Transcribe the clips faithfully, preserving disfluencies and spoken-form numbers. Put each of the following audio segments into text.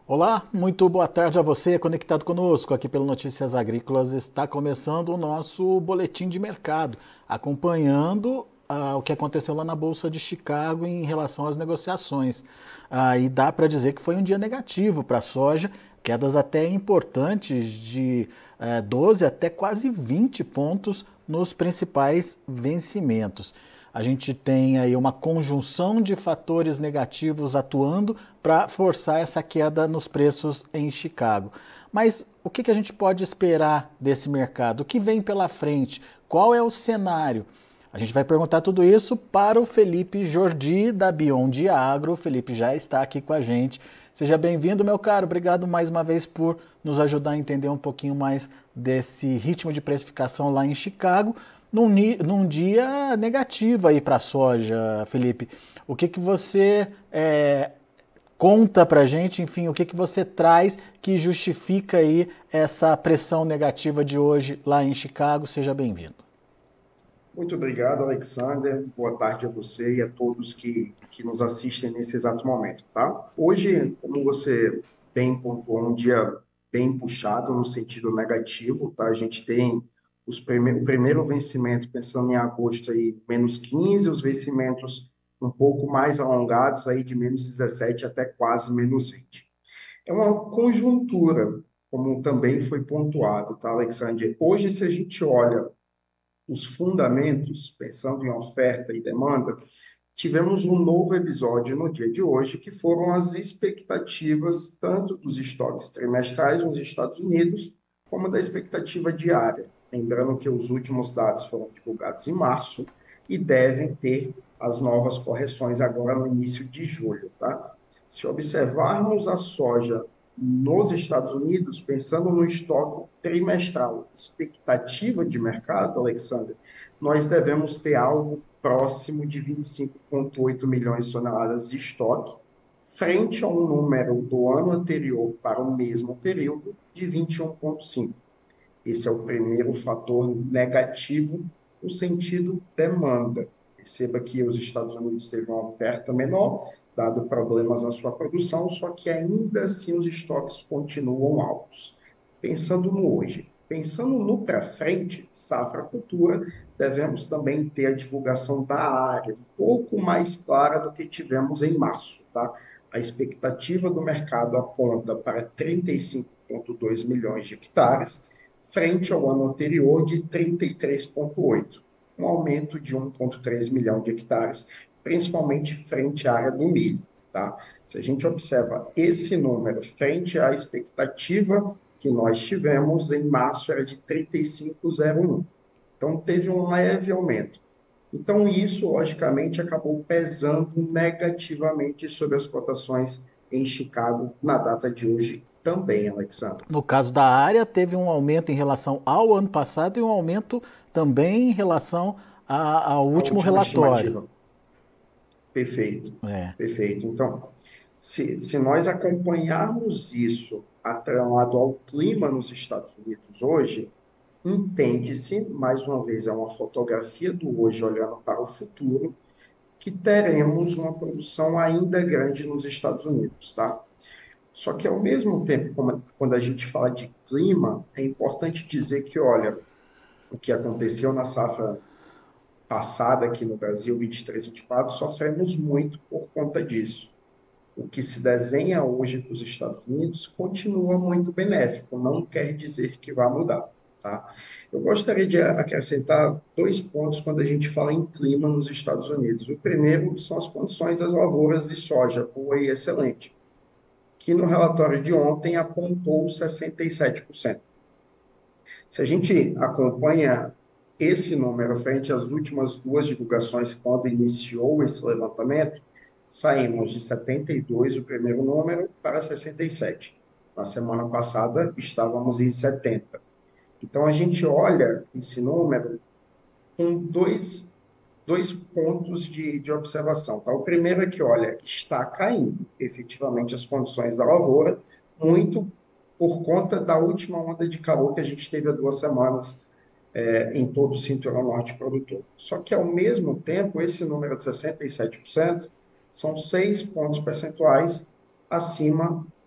Olá, muito boa tarde a você conectado conosco aqui pelo Notícias Agrícolas. Está começando o nosso boletim de mercado, acompanhando ah, o que aconteceu lá na Bolsa de Chicago em relação às negociações. Ah, e dá para dizer que foi um dia negativo para a soja, quedas até importantes de eh, doze até quase vinte pontos nos principais vencimentos. A gente tem aí uma conjunção de fatores negativos atuando para forçar essa queda nos preços em Chicago. Mas o que, que a gente pode esperar desse mercado? O que vem pela frente? Qual é o cenário? A gente vai perguntar tudo isso para o Felipe Jordi, da Beyond Agro. O Felipe já está aqui com a gente. Seja bem-vindo, meu caro. Obrigado mais uma vez por nos ajudar a entender um pouquinho mais desse ritmo de precificação lá em Chicago, num, num dia negativo aí para a soja, Felipe. O que, que você é, conta para a gente, enfim, o que, que você traz que justifica aí essa pressão negativa de hoje lá em Chicago? Seja bem-vindo. Muito obrigado, Alexander. Boa tarde a você e a todos que, que nos assistem nesse exato momento, tá? Hoje, como você bem pontuou, um dia bem puxado no sentido negativo, tá? A gente tem os prime o primeiro vencimento, pensando em agosto, aí, menos quinze, os vencimentos um pouco mais alongados, aí de menos dezessete até quase menos vinte. É uma conjuntura, como também foi pontuado, tá, Alexander? Hoje, se a gente olha os fundamentos, pensando em oferta e demanda, tivemos um novo episódio no dia de hoje, que foram as expectativas tanto dos estoques trimestrais nos Estados Unidos, como da expectativa diária. Lembrando que os últimos dados foram divulgados em março e devem ter as novas correções agora no início de julho, tá? Se observarmos a soja nos Estados Unidos, pensando no estoque trimestral, expectativa de mercado, Alexander, nós devemos ter algo próximo de vinte e cinco vírgula oito milhões de toneladas de estoque, frente a um número do ano anterior para o mesmo período de vinte e um vírgula cinco. Esse é o primeiro fator negativo no sentido demanda. Perceba que os Estados Unidos teve uma oferta menor, dado problemas na sua produção, só que ainda assim os estoques continuam altos. Pensando no hoje, pensando no para frente, safra futura, devemos também ter a divulgação da área um pouco mais clara do que tivemos em março, tá? A expectativa do mercado aponta para trinta e cinco vírgula dois milhões de hectares, frente ao ano anterior de trinta e três vírgula oito, um aumento de um vírgula três milhão de hectares, principalmente frente à área do milho. Tá? Se a gente observa esse número frente à expectativa que nós tivemos em março, era de trinta e cinco vírgula zero um. Então, teve um leve aumento. Então, isso, logicamente, acabou pesando negativamente sobre as cotações em Chicago na data de hoje também, Alexandre. No caso da área, teve um aumento em relação ao ano passado e um aumento também em relação a- ao A último última relatório. estimativa. Perfeito, É. perfeito. Então, se, se nós acompanharmos isso atrelado ao clima nos Estados Unidos hoje, entende-se, mais uma vez, é uma fotografia do hoje olhando para o futuro, que teremos uma produção ainda grande nos Estados Unidos, tá? Só que, ao mesmo tempo, como- quando a gente fala de clima, é importante dizer que, olha, o que aconteceu na safra passada aqui no Brasil, vinte e três, vinte e quatro, sofremos muito por conta disso. O que se desenha hoje para os Estados Unidos continua muito benéfico, não quer dizer que vai mudar, tá? Eu gostaria de acrescentar dois pontos quando a gente fala em clima nos Estados Unidos. O primeiro são as condições das lavouras de soja, boa e excelente, que no relatório de ontem apontou sessenta e sete por cento. Se a gente acompanha esse número frente às últimas duas divulgações, quando iniciou esse levantamento, saímos de setenta e dois, o primeiro número, para sessenta e sete. Na semana passada, estávamos em setenta. Então, a gente olha esse número com dois, dois pontos de, de observação. Tá? O primeiro é que, olha, está caindo efetivamente as condições da lavoura, muito por conta da última onda de calor que a gente teve há duas semanas é, em todo o cinturão norte produtor. Só que, ao mesmo tempo, esse número de sessenta e sete por cento são seis pontos percentuais acima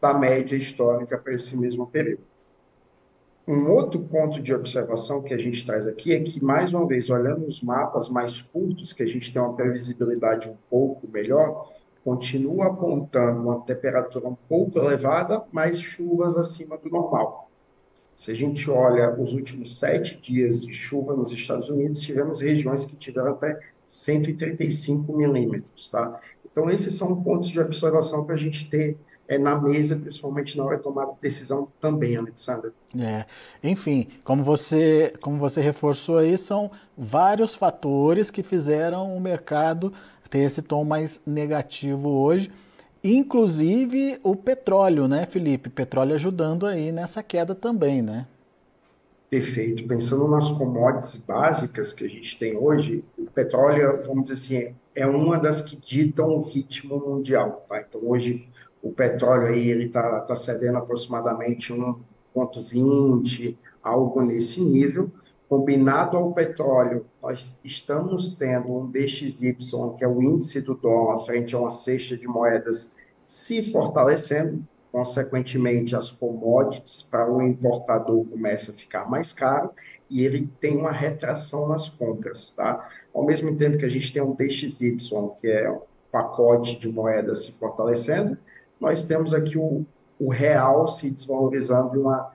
da média histórica para esse mesmo período. Um outro ponto de observação que a gente traz aqui é que, mais uma vez, olhando os mapas mais curtos, que a gente tem uma previsibilidade um pouco melhor, continua apontando uma temperatura um pouco elevada, mas chuvas acima do normal. Se a gente olha os últimos sete dias de chuva nos Estados Unidos, tivemos regiões que tiveram até cento e trinta e cinco milímetros, tá? Então, esses são pontos de observação para a gente ter é, na mesa, principalmente na hora de tomar decisão também, Alexandre. É, enfim, como você, como você reforçou aí, são vários fatores que fizeram o mercado ter esse tom mais negativo hoje, inclusive o petróleo, né, Felipe? Petróleo ajudando aí nessa queda também, né? Perfeito. Pensando nas commodities básicas que a gente tem hoje, o petróleo, vamos dizer assim, é uma das que ditam o ritmo mundial, tá? Então, hoje, o petróleo aí, ele está tá cedendo aproximadamente um vírgula vinte, algo nesse nível. Combinado ao petróleo, nós estamos tendo um D X Y, que é o índice do dólar, frente a uma cesta de moedas, se fortalecendo. Consequentemente, as commodities para o importador começam a ficar mais caro e ele tem uma retração nas compras, tá? Ao mesmo tempo que a gente tem um D X Y, que é um pacote de moedas se fortalecendo, nós temos aqui o, o real se desvalorizando de uma,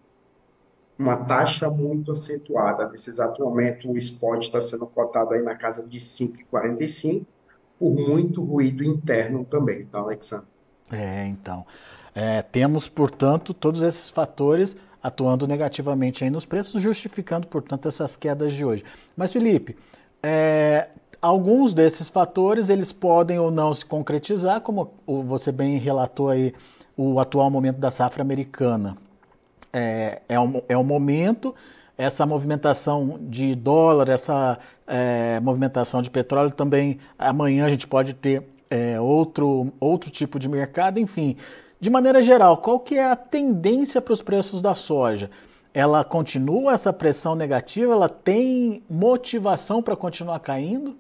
uma taxa muito acentuada. Nesse exato momento, o spot está sendo cotado aí na casa de cinco vírgula quarenta e cinco, por muito ruído interno também, tá, Alexandre? É, então. É, temos, portanto, todos esses fatores atuando negativamente aí nos preços, justificando, portanto, essas quedas de hoje. Mas, Felipe, é, alguns desses fatores eles podem ou não se concretizar, como você bem relatou aí o atual momento da safra americana. É, é, um, é um momento, essa movimentação de dólar, essa é, movimentação de petróleo também, amanhã a gente pode ter é, outro, outro tipo de mercado, enfim. De maneira geral, qual que é a tendência para os preços da soja? Ela continua essa pressão negativa? Ela tem motivação para continuar caindo?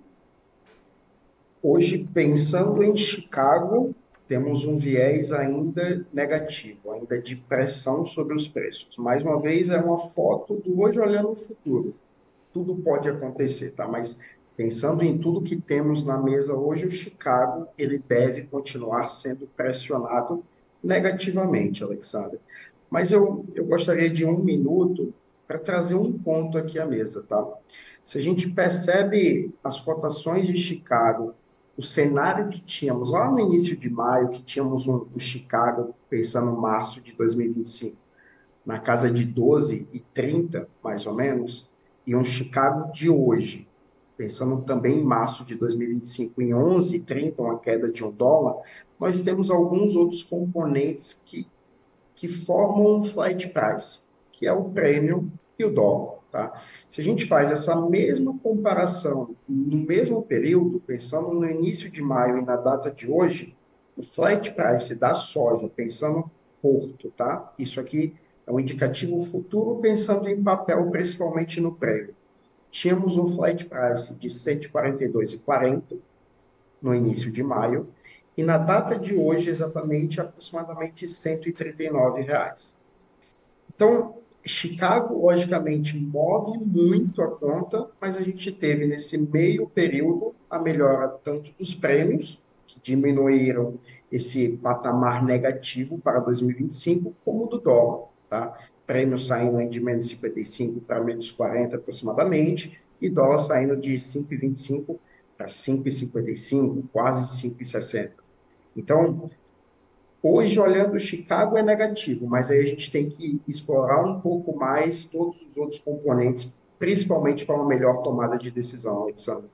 Hoje, pensando em Chicago, temos um viés ainda negativo, ainda de pressão sobre os preços. Mais uma vez, é uma foto do hoje olhando o futuro. Tudo pode acontecer, tá? Mas pensando em tudo que temos na mesa hoje, o Chicago, ele deve continuar sendo pressionado negativamente, Alexandre. Mas eu, eu gostaria de um minuto para trazer um ponto aqui à mesa, tá? Se a gente percebe as cotações de Chicago, o cenário que tínhamos lá no início de maio, que tínhamos um, o Chicago, pensando em março de dois mil e vinte e cinco, na casa de doze e trinta, mais ou menos, e um Chicago de hoje, pensando também em março de dois mil e vinte e cinco, em onze e trinta, uma queda de um dólar, nós temos alguns outros componentes que, que formam um flat price, que é o prêmio e o dólar. Tá? Se a gente faz essa mesma comparação no mesmo período, pensando no início de maio e na data de hoje, o flat price da soja, pensando Porto, tá? Isso aqui é um indicativo futuro pensando em papel, principalmente no prêmio. Tínhamos um flat price de cento e quarenta e dois vírgula quarenta no início de maio e na data de hoje exatamente aproximadamente cento e trinta e nove reais. Então, Chicago, logicamente, move muito a conta, mas a gente teve nesse meio período a melhora tanto dos prêmios, que diminuíram esse patamar negativo para dois mil e vinte e cinco, como do dólar. Tá? Prêmio saindo de menos cinquenta e cinco para menos quarenta aproximadamente, e dólar saindo de cinco vírgula vinte e cinco para cinco vírgula cinquenta e cinco, quase cinco vírgula sessenta. Então, hoje, olhando o Chicago, é negativo, mas aí a gente tem que explorar um pouco mais todos os outros componentes, principalmente para uma melhor tomada de decisão, Alexandre.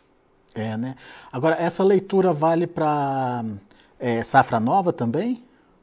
É, né? Agora, essa leitura vale para é, safra nova também?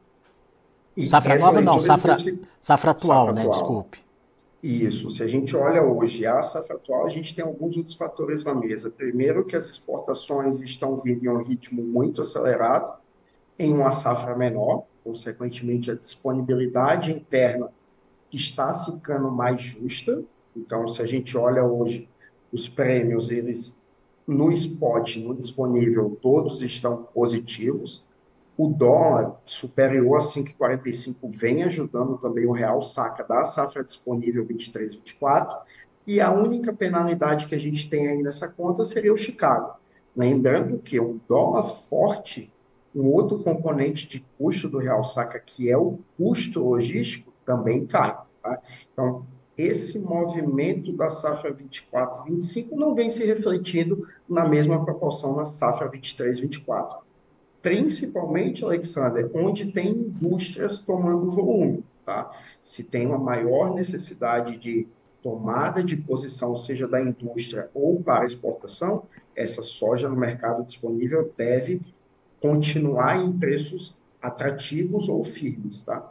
E Safra essa nova não, leitura safra, específica, safra atual, safra né? atual. Desculpe. Isso, se a gente olha hoje a safra atual, a gente tem alguns outros fatores na mesa. Primeiro, que as exportações estão vindo em um ritmo muito acelerado, em uma safra menor, consequentemente, a disponibilidade interna está ficando mais justa. Então, se a gente olha hoje os prêmios, eles no spot, no disponível, todos estão positivos. O dólar superior a cinco vírgula quarenta e cinco vem ajudando também o real saca da safra disponível vinte e três, vinte e quatro, e a única penalidade que a gente tem aí nessa conta seria o Chicago. Lembrando que um dólar forte, um outro componente de custo do real saca, que é o custo logístico, também cai. Tá? Então, esse movimento da safra vinte e quatro, vinte e cinco não vem se refletindo na mesma proporção na safra vinte e três, vinte e quatro. Principalmente, Alexander, onde tem indústrias tomando volume, tá? Se tem uma maior necessidade de tomada de posição, seja da indústria ou para exportação, essa soja no mercado disponível deve continuar em preços atrativos ou firmes, tá?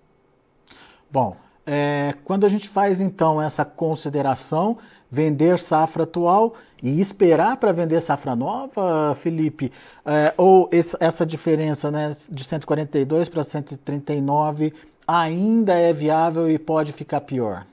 Bom, é, quando a gente faz então essa consideração, vender safra atual e esperar para vender safra nova, Felipe, é, ou esse, essa diferença, né, de cento e quarenta e dois para cento e trinta e nove ainda é viável e pode ficar pior?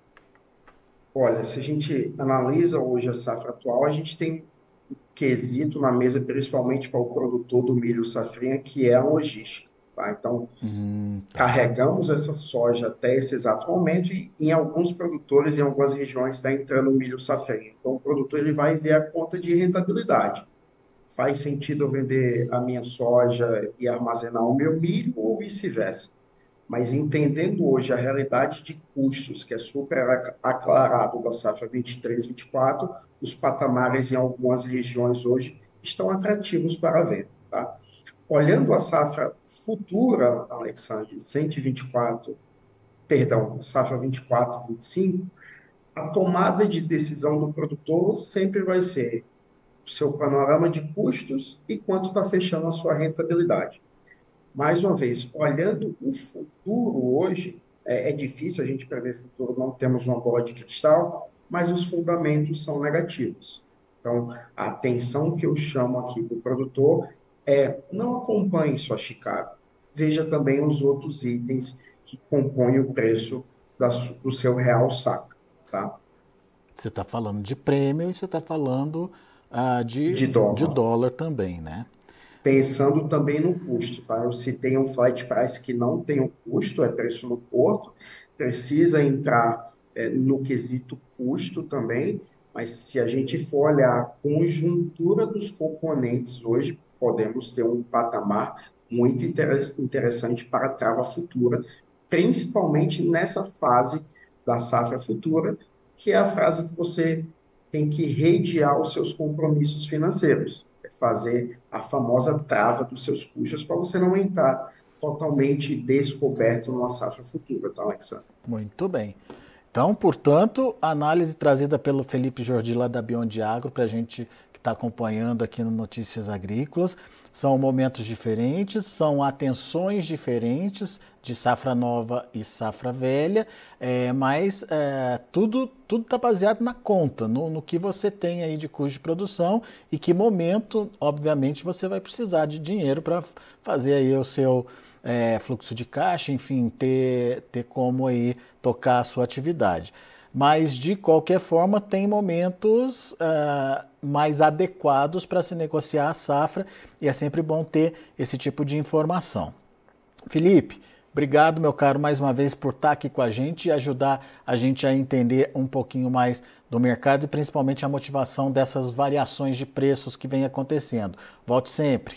Olha, se a gente analisa hoje a safra atual, a gente tem um quesito na mesa, principalmente para o produtor do milho safrinha, que é a logística, tá? Então, Hum, tá. carregamos essa soja até esse exato momento e em alguns produtores, em algumas regiões, está entrando milho safrinha. Então, o produtor ele vai ver a conta de rentabilidade. Faz sentido eu vender a minha soja e armazenar o meu milho ou vice-versa? Mas entendendo hoje a realidade de custos, que é super aclarado da safra vinte e três, vinte e quatro, os patamares em algumas regiões hoje estão atrativos para a venda, tá? Olhando a safra futura, Alexandre, cento e vinte e quatro, perdão, safra vinte e quatro, vinte e cinco, a tomada de decisão do produtor sempre vai ser o seu panorama de custos e quanto está fechando a sua rentabilidade. Mais uma vez, olhando o futuro hoje, é, é difícil a gente prever futuro, não temos uma bola de cristal, mas os fundamentos são negativos. Então, a atenção que eu chamo aqui para o produtor é não acompanhe só Chicago, veja também os outros itens que compõem o preço da, do seu real saca, tá? Você está falando de prêmio e você está falando ah, de, De de dólar. dólar também, né? Pensando também no custo, tá? Eu citei um flight price que não tem um custo, é preço no porto, precisa entrar é, no quesito custo também, mas se a gente for olhar a conjuntura dos componentes hoje, podemos ter um patamar muito interessante para a trava futura, principalmente nessa fase da safra futura, que é a fase que você tem que redear os seus compromissos financeiros, é fazer a famosa trava dos seus custos para você não entrar totalmente descoberto numa safra futura, tá, Alexandre? Muito bem. Então, portanto, a análise trazida pelo Felipe Jordi lá da Beyond Agro para a gente que está acompanhando aqui no Notícias Agrícolas. São momentos diferentes, são atenções diferentes de safra nova e safra velha, é, mas é, tudo tudo está baseado na conta, no, no que você tem aí de custo de produção e que momento, obviamente, você vai precisar de dinheiro para fazer aí o seu é, fluxo de caixa, enfim, ter, ter como aí tocar a sua atividade. Mas, de qualquer forma, tem momentos uh, mais adequados para se negociar a safra e é sempre bom ter esse tipo de informação. Felipe, obrigado, meu caro, mais uma vez por estar aqui com a gente e ajudar a gente a entender um pouquinho mais do mercado e principalmente a motivação dessas variações de preços que vem acontecendo. Volte sempre.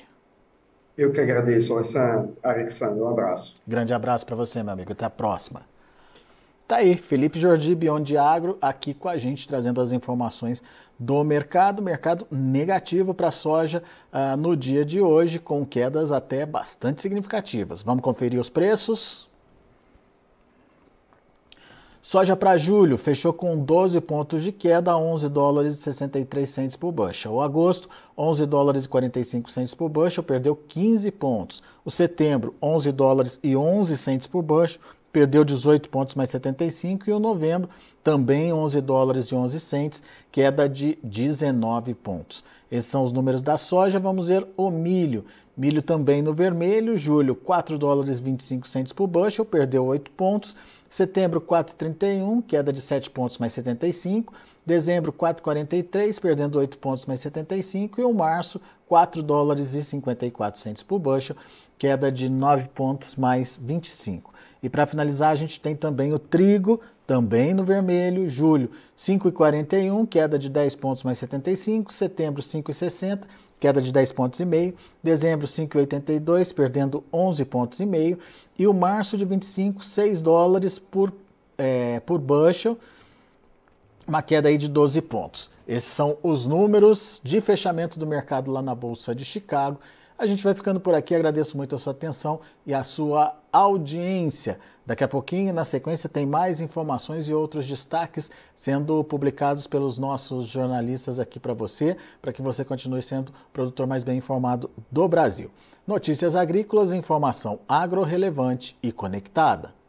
Eu que agradeço, Alexandre. Um abraço. Grande abraço para você, meu amigo. Até a próxima. Tá aí, Felipe Jordi, Beyond Agro, aqui com a gente, trazendo as informações do mercado. Mercado negativo para a soja uh, no dia de hoje, com quedas até bastante significativas. Vamos conferir os preços? Soja para julho fechou com doze pontos de queda, onze dólares e sessenta e três centos por bushel. O agosto, onze dólares e quarenta e cinco centos por bushel, perdeu quinze pontos. O setembro, onze dólares e onze centos por bushel, perdeu dezoito pontos mais setenta e cinco, e o novembro também onze dólares e onze centos, queda de dezenove pontos. Esses são os números da soja. Vamos ver o milho. Milho também no vermelho, julho quatro dólares e vinte e cinco centos por bushel, perdeu oito pontos. Setembro quatro e trinta e um, queda de sete pontos mais setenta e cinco. Dezembro, quatro vírgula quarenta e três, perdendo oito pontos mais setenta e cinco. E o março, quatro dólares e cinquenta e quatro centavos por bushel, queda de nove pontos mais vinte e cinco. E para finalizar, a gente tem também o trigo, também no vermelho, julho, cinco vírgula quarenta e um, queda de dez pontos mais setenta e cinco. Setembro, cinco vírgula sessenta, queda de dez pontos e meio. Dezembro, cinco vírgula oitenta e dois, perdendo onze pontos e meio. E o março de vinte e cinco, seis dólares por, é, por bushel, uma queda aí de doze pontos. Esses são os números de fechamento do mercado lá na Bolsa de Chicago. A gente vai ficando por aqui, agradeço muito a sua atenção e a sua audiência. Daqui a pouquinho, na sequência, tem mais informações e outros destaques sendo publicados pelos nossos jornalistas aqui para você, para que você continue sendo o produtor mais bem informado do Brasil. Notícias agrícolas, informação agro relevante e conectada.